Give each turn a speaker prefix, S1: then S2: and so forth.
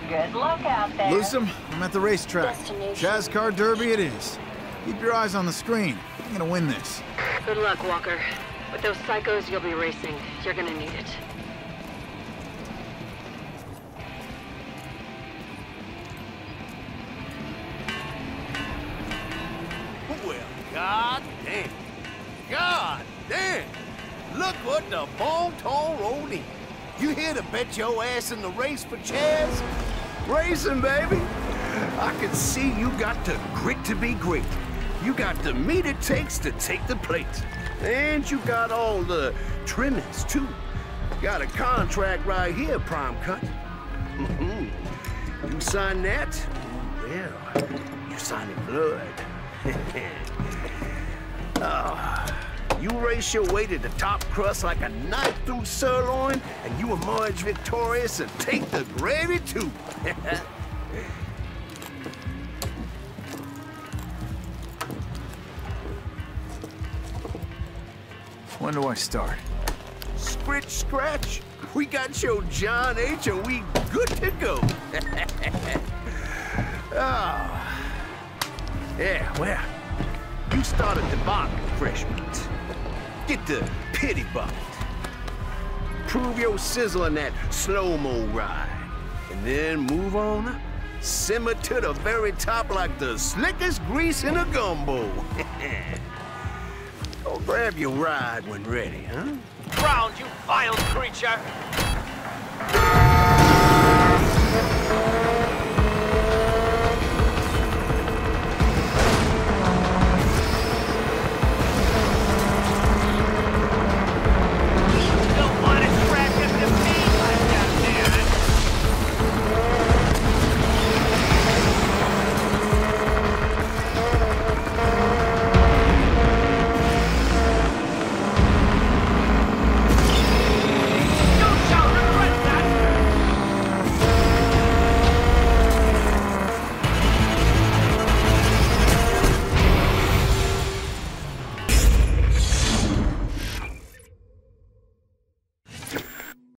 S1: Good luck out there.
S2: Newsom, I'm at the racetrack. Chaz Car Derby it is. Keep your eyes on the screen. I'm gonna win this.
S3: Good luck, Walker. With those psychos you'll be racing, you're gonna need it.
S4: Well, god damn. God damn. Look what the Bon-Ton rolled in. You here to bet your ass in the race for Chaz? Racing, baby. I can see you got the grit to be great. You got the meat it takes to take the plate. And you got all the trimmings, too. Got a contract right here, Prime Cut. You sign that? Well, you sign in blood. You race your way to the top crust like a knife through sirloin, and you emerge victorious and take the gravy, too.
S2: When do I start?
S4: Scratch. We got your John H. and we good to go. Yeah, well, you started the bargain, fresh meat. Get the pity bucket. Prove your sizzle in that slow-mo ride. And then move on up. Simmer to the very top like the slickest grease in a gumbo. Go grab your ride when ready, huh?
S5: Ground, you vile creature!